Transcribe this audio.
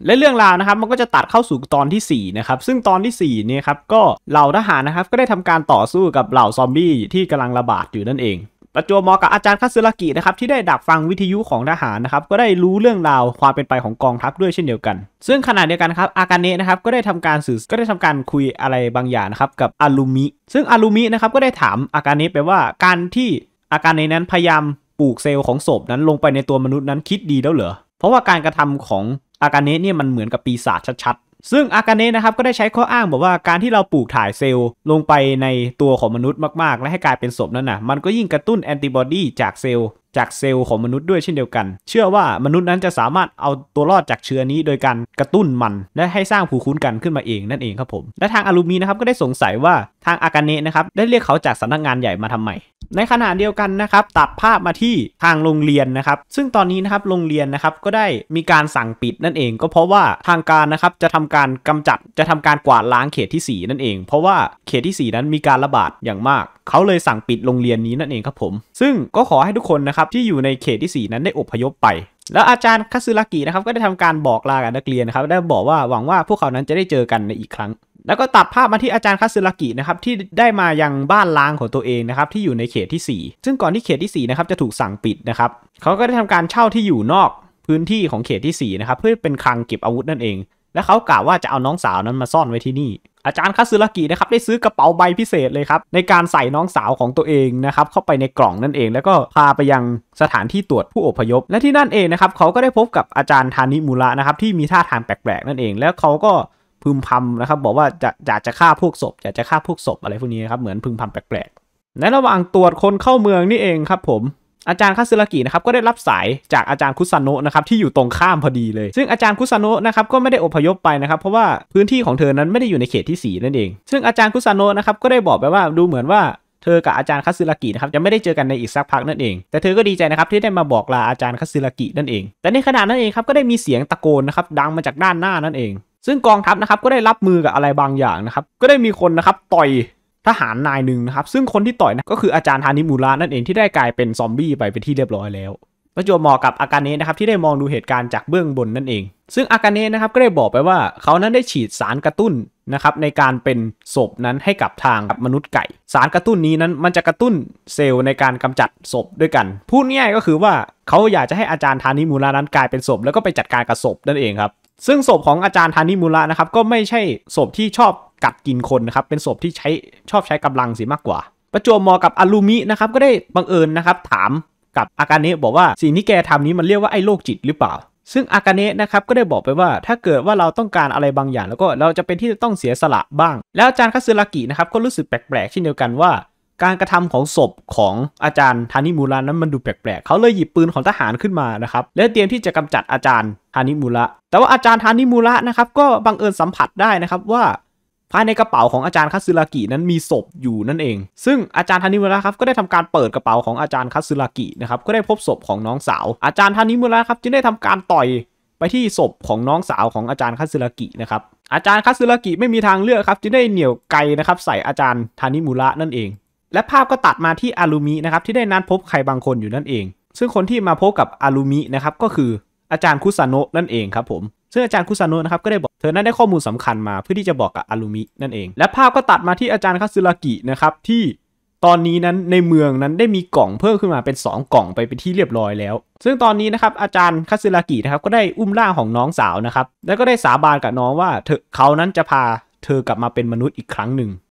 และเรื่องราวนะครับมันก็จะตัดเข้าสู่ตอนที่4นะครับซึ่งตอนที่4เนี่ยครับก็เหล่าทหารนะครับก็ได้ทำการต่อสู้กับเหล่าซอมบี้ที่กำลังระบาดอยู่นั่นเองประจวบเหมาะกับอาจารย์คาสึรากินะครับที่ได้ดักฟังวิทยุของทหารนะครับก็ได้รู้เรื่องราวความเป็นไปของกองทัพด้วยเช่นเดียวกันซึ่งขณะเดียวกันครับอากาเนะนะครับก็ได้ทำการคุยอะไรบางอย่างนะครับกับอารุมิซึ่งอารุมินะครับก็ได้ถามอากาเนะไปว่าการที่อากาเนะนั้นพยายามปลูกเซลล์ของศพนั้นลงไปในตัวมนุษย์นั้นคิดดีแล้วเหรอเพราะว่าการกระทำของอากาเนะเนี่ยมันเหมือนกับปีศาจชัดๆซึ่งอากาเนะนะครับก็ได้ใช้ข้ออ้างบอกว่าการที่เราปลูกถ่ายเซลล์ลงไปในตัวของมนุษย์มากๆและให้กลายเป็นศพนั้นนะมันก็ยิ่งกระตุ้นแอนติบอดีจากเซลล์ของมนุษย์ด้วยเช่นเดียวกันเชื่อว่ามนุษย์นั้นจะสามารถเอาตัวรอดจากเชื้อนี้โดยการกระตุ้นมันและให้สร้างภูมิคุ้มกันขึ้นมาเองนั่นเองครับผมและทางอารุมินะครับก็ได้สงสัยว่าทางอากาเนะนะครับได้เรียกเขาจากสำนักงานใหญ่มาทำไมในขณะเดียวกันนะครับตัดภาพมาที่ทางโรงเรียนนะครับซึ่งตอนนี้นะครับโรงเรียนนะครับก็ได้มีการสั่งปิดนั่นเองก็เพราะว่าทางการนะครับจะทำการกวาดล้างเขตที่4นั่นเองเพราะว่าเขตที่4นั้นมีการระบาดอย่างมากเขาเลยสั่งปิดโรงเรียนนี้นั่นเองครับผมซึ่งก็ขอให้ทุกคนนะครับที่อยู่ในเขตที่4นั้นได้อพยพไปแล้วอาจารย์คาสึรากินะครับก็ได้ทำการบอกลากับนักเรียนนะครับได้บอกว่าหวังว่าพวกเขานั้นจะได้เจอกันในอีกครั้งแล้วก็ตัดภาพมาที่อาจารย์คาสึรากินะครับที่ได้มายังบ้านล้างของตัวเองนะครับที่อยู่ในเขตที่4ซึ่งก่อนที่เขตที่4นะครับจะถูกสั่งปิดนะครับเขาก็ได้ทำการเช่าที่อยู่นอกพื้นที่ของเขตที่4นะครับเพื่อเป็นคลังเก็บอาวุธนั่นเองและเขากล่าวว่าจะเอาน้องสาวนั้นมาซ่อนไว้ที่นี่อาจารย์คาสึรากินะครับได้ซื้อกระเป๋าใบพิเศษเลยครับในการใส่น้องสาวของตัวเองนะครับเข้าไปในกล่องนั่นเองแล้วก็พาไปยังสถานที่ตรวจผู้อพยพและที่นั่นเองนะครับเขาก็ได้พบกับอาจารย์ทานิมุระนะครับที่มีท่าทางแปลกๆนั่นเองแล้วเขาก็พึมพำนะครับบอกว่าอยากจะฆ่าพวกศพอะไรพวกนี้ครับเหมือนพึมพำแปลกๆในระหว่างตรวจคนเข้าเมืองนี่เองครับผมอาจารย์คาสึรากินะครับก็ได้รับสายจากอาจารย์คุซาโนะนะครับที่อยู่ตรงข้ามพอดีเลยซึ่งอาจารย์คุซาโนะนะครับก็ไม่ได้อพยพไปนะครับเพราะว่าพื้นที่ของเธอนั้นไม่ได้อยู่ในเขตที่4นั่นเองซึ่งอาจารย์คุซาโนะนะครับก็ได้บอกไปว่าดูเหมือนว่าเธอกับอาจารย์คาสึรากินะครับจะไม่ได้เจอกันในอีกสักพักนั่นเองแต่เธอก็ดีใจนะครับที่ได้มาบอกลาอาจารย์คาสึรากินั่นเองแต่ในขณะนั้นเองครับก็ได้มีเสียงตะโกนนะครับดังมาจากด้านหน้านั่นเองซึ่งกองทัพนะครับก็ได้รับมือกับอะไรบางอย่างนะครับก็ได้มีคนนะครับต่อยทหารนายหนึ่งนะครับซึ่งคนที่ต่อยนะก็คืออาจารย์ทานิมุระนั่นเองที่ได้กลายเป็นซอมบี้ไปเป็นที่เรียบร้อยแล้วประจวบเหมาะกับอากาเนะนะครับที่ได้มองดูเหตุการณ์จากเบื้องบนนั่นเองซึ่งอากาเนะนะครับก็ได้บอกไปว่าเขานั้นได้ฉีดสารกระตุ้นนะครับในการเป็นศพนั้นให้กับทางมนุษย์ไก่สารกระตุ้นนี้นั้นมันจะกระตุ้นเซลล์ในการกำจัดศพด้วยกันพูดง่ายก็คือว่าเขาอยากจะให้อาจารย์ทานิมุระนั้นกลายเป็นศพแล้วก็ไปจัดการกับศพนั่นเองครับซึ่งศพของอาจารย์ทานิมุระนะครับก็ไม่ใช่ศพที่ชอบกัดกินคนนะครับเป็นศพที่ชอบใช้กำลังสิมากกว่าประจวบเหมาะกับอารุมินะครับก็ได้บังเอิญนะครับถามกับอากาเนะบอกว่าสิ่งที่แกทำนี้มันเรียกว่าไอ้โรคจิตหรือเปล่าซึ่งอากาเนะนะครับก็ได้บอกไปว่าถ้าเกิดว่าเราต้องการอะไรบางอย่างแล้วก็เราจะเป็นที่ต้องเสียสละบ้างแล้วอาจารย์คาสึรากินะครับก็รู้สึกแปลกๆเช่นเดียวกันว่าการกระทำของศพของอาจารย์ทานิมุระนั้นมันดูแปลกๆเขาเลยหยิบปืนของทหารขึ้นมานะครับและเตรียมที่จะกำจัดอาจารย์ทานิมุระแต่ว่าอาจารย์ทานิมุระนะครับก็บังเอิญสัมผัสได้นะครับว่าภายในกระเป๋าของอาจารย์คาสึรากินั้นมีศพอยู่นั่นเองซึ่งอาจารย์ทานิมุระครับก็ได้ทำการเปิดกระเป๋าของอาจารย์คาสึรากินะครับก็ได้พบศพของน้องสาวอาจารย์ทานิมุระครับจึงได้ทำการต่อยไปที่ศพของน้องสาวของอาจารย์คาสึรากินะครับอาจารย์คาสึรากิไม่มีทางเลือกครับจึงได้เหนี่ยวไกนะครับใส่อาจารย์ทานิมุระนั่นเองและภาพก็ตัดมาที่อารุมินะครับที่ได้นัดพบใครบางคนอยู่นั่นเองซึ่งคนที่มาพบกับอารุมินะครับก็คืออาจารย์คุซาโนะนั่นเองครับผมซึ่งอาจารย์คุซาโนะนะครับก็ได้บอกเธอนั้นได้ข้อมูลสำคัญมาเพื่อที่จะบอกกับอารุมินั่นเองและภาพก็ตัดมาที่อาจารย์คาสึรากินะครับที่ตอนนี้นั้นในเมืองนั้นได้มีกล่องเพิ่มขึ้นมาเป็น2กล่องไปเป็นที่เรียบร้อยแล้วซึ่งตอนนี้นะครับอาจารย์คาสึรากินะครับก็ได้อุ้มร่างของน้องสาวนะครับแล้วก็ได้สาบานกับน้องว่าเขานั้นจะพาเธอกลับมาเป็นมนุษย์อีกครั้งหนึ่ง